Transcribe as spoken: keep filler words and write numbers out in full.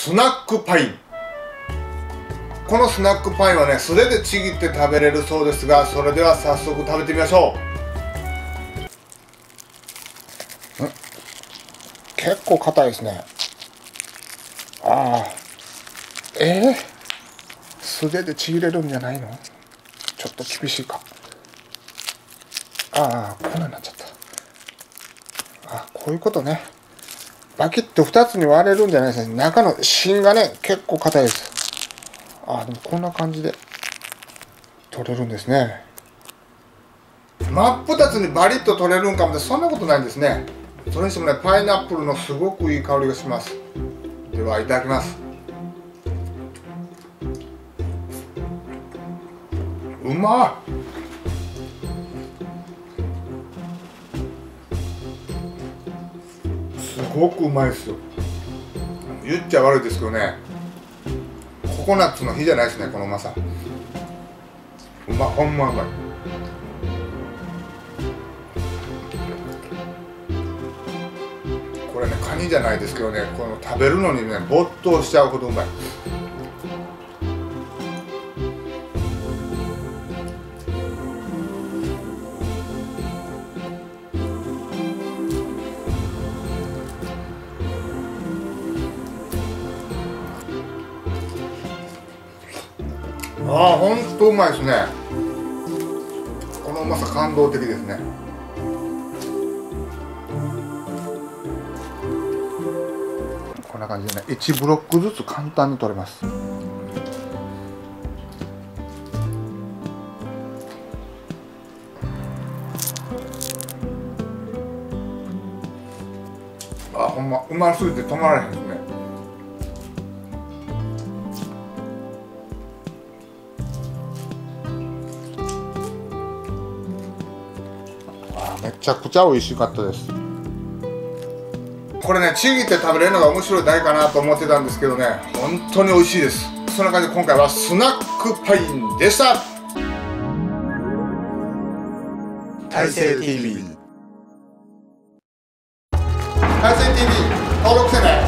スナックパイン。このスナックパインはね、素手でちぎって食べれるそうですが、それでは早速食べてみましょう。ん結構硬いですね。ああえー、素手でちぎれるんじゃないの？ちょっと厳しいか。ああこんなになっちゃった。あこういうことね。バキッとふたつに割れるんじゃないですね。中の芯がね結構硬いです。あでもこんな感じで取れるんですね。真っ二つにバリッと取れるんかもって、そんなことないんですね。それにしてもね、パイナップルのすごくいい香りがします。ではいただきます。うまっ。すごくうまいですよ。言っちゃ悪いですけどね、ココナッツの日じゃないですね、このうまさ。うま、ほんまうまい。これね、カニじゃないですけどね、この食べるのにね没頭しちゃうほどうまい。ああほんとうまいですね。このうまさ感動的ですね。こんな感じでね、いちブロックずつ簡単に取れます。あほんまうますぎて止まらへんですね。あめちゃくちゃ美味しかったです。これね、ちぎって食べれるのが面白い台かなと思ってたんですけどね、本当に美味しいです。そんな感じで今回はスナックパインでした。大成 ティーブイ 大成 ティーブイ 登録してね。